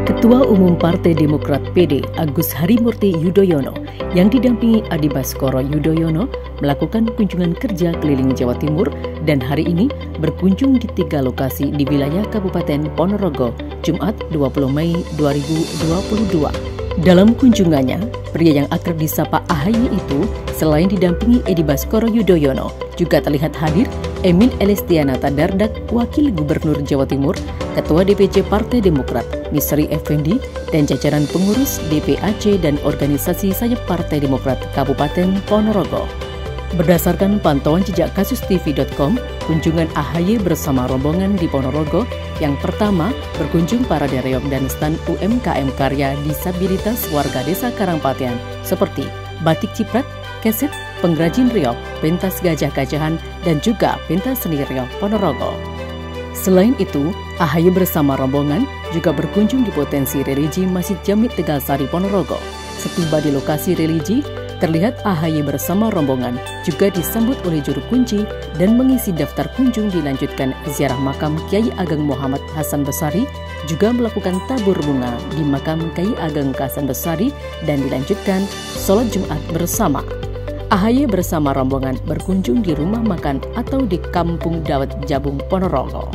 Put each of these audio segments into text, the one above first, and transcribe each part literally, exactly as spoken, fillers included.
Ketua Umum Partai Demokrat P D Agus Harimurti Yudhoyono yang didampingi Adi Baskoro Yudhoyono melakukan kunjungan kerja keliling Jawa Timur dan hari ini berkunjung di tiga lokasi di wilayah Kabupaten Ponorogo, Jumat dua puluh Mei dua ribu dua puluh dua. Dalam kunjungannya, pria yang akrab disapa A H Y itu selain didampingi Edi Baskoro Yudhoyono, juga terlihat hadir Emin Elestianata Dardak, Wakil Gubernur Jawa Timur, Ketua D P C Partai Demokrat Misri Effendi, dan jajaran pengurus D P A C dan organisasi sayap Partai Demokrat Kabupaten Ponorogo. Berdasarkan pantauan jejak kasus T V dot com, kunjungan A H Y bersama rombongan di Ponorogo yang pertama berkunjung para reog dan stan U M K M karya disabilitas warga desa Karangpatean seperti batik ciprat, keset, pengrajin reog, pentas gajah-gajahan, dan juga pentas seni reog Ponorogo. Selain itu, A H Y bersama rombongan juga berkunjung di potensi religi Masjid Jami Tegalsari Ponorogo. Setiba di lokasi religi, terlihat A H Y bersama rombongan juga disambut oleh juru kunci dan mengisi daftar kunjung. Dilanjutkan ziarah makam Kiai Ageng Muhammad Hasan Besari, juga melakukan tabur bunga di makam Kiai Ageng Hasan Besari, dan dilanjutkan sholat Jumat bersama. A H Y bersama rombongan berkunjung di rumah makan atau di Kampung Dawet Jabung Ponorogo.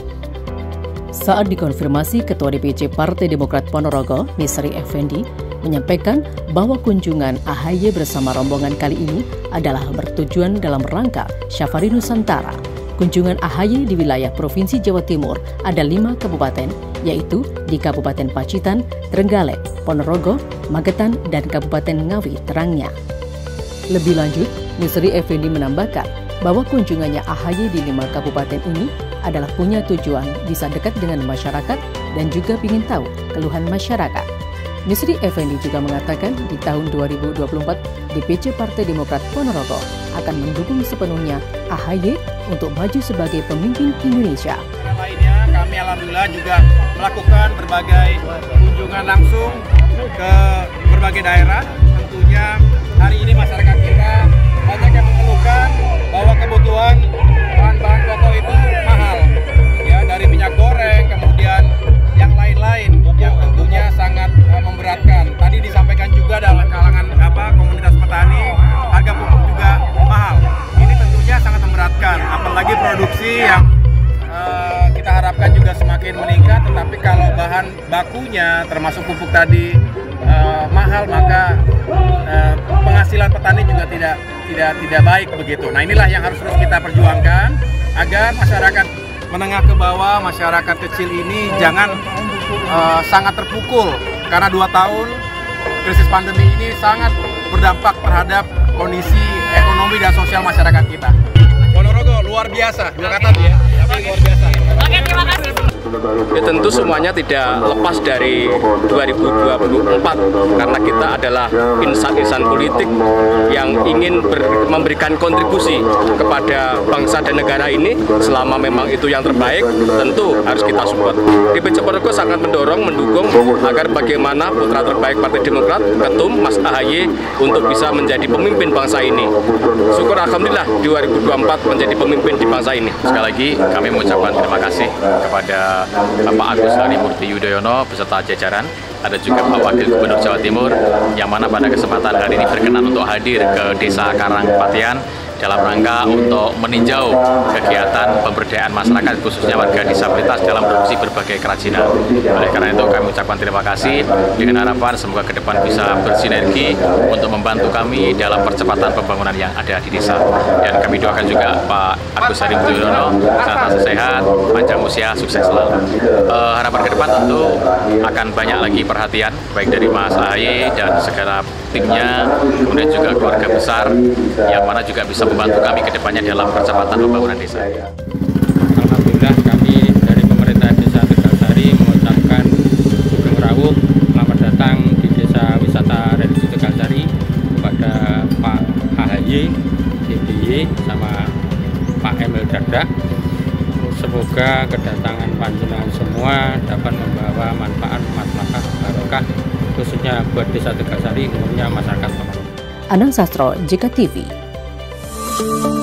Saat dikonfirmasi, Ketua D P C Partai Demokrat Ponorogo, Misri Effendi, menyampaikan bahwa kunjungan A H Y bersama rombongan kali ini adalah bertujuan dalam rangka Syafari Nusantara. Kunjungan A H Y di wilayah Provinsi Jawa Timur ada lima kabupaten, yaitu di Kabupaten Pacitan, Trenggalek, Ponorogo, Magetan, dan Kabupaten Ngawi Terangnya. Lebih lanjut, Misri Effendi menambahkan bahwa kunjungannya A H Y di lima kabupaten ini adalah punya tujuan bisa dekat dengan masyarakat dan juga ingin tahu keluhan masyarakat. Misri Effendi juga mengatakan di tahun dua ribu dua puluh empat D P C Partai Demokrat Ponorogo akan mendukung sepenuhnya A H Y untuk maju sebagai pemimpin Indonesia. Yang lainnya, kami alhamdulillah juga melakukan berbagai kunjungan langsung ke berbagai daerah. Tentunya hari ini masyarakat kita banyak yang mengeluhkan bahwa kebutuhan bahan-bahan pokok itu mahal, ya, dari minyak goreng, kemudian yang lain-lain yang tentunya sangat uh, memberatkan. Tadi disampaikan juga dalam kalangan apa komunitas petani, harga pupuk juga mahal. Ini tentunya sangat memberatkan, apalagi produksi yang uh, kita harapkan juga semakin meningkat. Tetapi kalau bahan bakunya termasuk pupuk tadi uh, mahal, maka uh, penghasilan petani juga tidak tidak tidak baik begitu. Nah, inilah yang harus terus kita perjuangkan agar masyarakat menengah ke bawah, masyarakat kecil ini jangan uh, sangat terpukul karena dua tahun krisis pandemi ini sangat berdampak terhadap kondisi ekonomi dan sosial masyarakat kita. Ponorogo luar biasa, dua kata ya, tapi luar biasa. Oke, terima kasih. Ya, tentu semuanya tidak lepas dari dua ribu dua puluh empat karena kita adalah insan-insan politik yang ingin ber, memberikan kontribusi kepada bangsa dan negara ini. Selama memang itu yang terbaik, tentu harus kita support. D P C Ponorogo sangat mendorong, mendukung agar bagaimana putra terbaik Partai Demokrat, Ketum Mas A H Y, untuk bisa menjadi pemimpin bangsa ini. Syukur alhamdulillah dua ribu dua puluh empat menjadi pemimpin di bangsa ini. Sekali lagi kami mengucapkan terima kasih kepada Bapak Agus Harimurti Yudhoyono beserta jajaran, ada juga Pak Wakil Gubernur Jawa Timur yang mana pada kesempatan hari ini berkenan untuk hadir ke Desa Karangpatean dalam rangka untuk meninjau kegiatan pemberdayaan masyarakat khususnya warga disabilitas dalam produksi berbagai kerajinan. Oleh karena itu kami ucapkan terima kasih dengan harapan semoga ke depan bisa bersinergi untuk membantu kami dalam percepatan pembangunan yang ada di desa. Dan kami doakan juga Pak Agus Harimurti Yudhoyono sehat sehat, panjang usia, sukses selalu. E, harapan ke depan tentu akan banyak lagi perhatian baik dari Mas A H Y dan segala timnya, kemudian juga keluarga besar yang mana juga bisa membantu kami ke depannya dalam percepatan pembangunan desa. Alhamdulillah kami dari pemerintah Desa Tegalsari mengucapkan Sugeng Rawuh selamat datang di Desa Wisata Religi Tegalsari kepada Pak A H Y, D P Y, sama Pak Emil Dardak. Semoga kedatangan panjenengan semua dapat membawa manfaat, maslahah, barokah khususnya buat Desa Tegalsari, umumnya masyarakat Ponorogo. Anang Sastro, J K T V.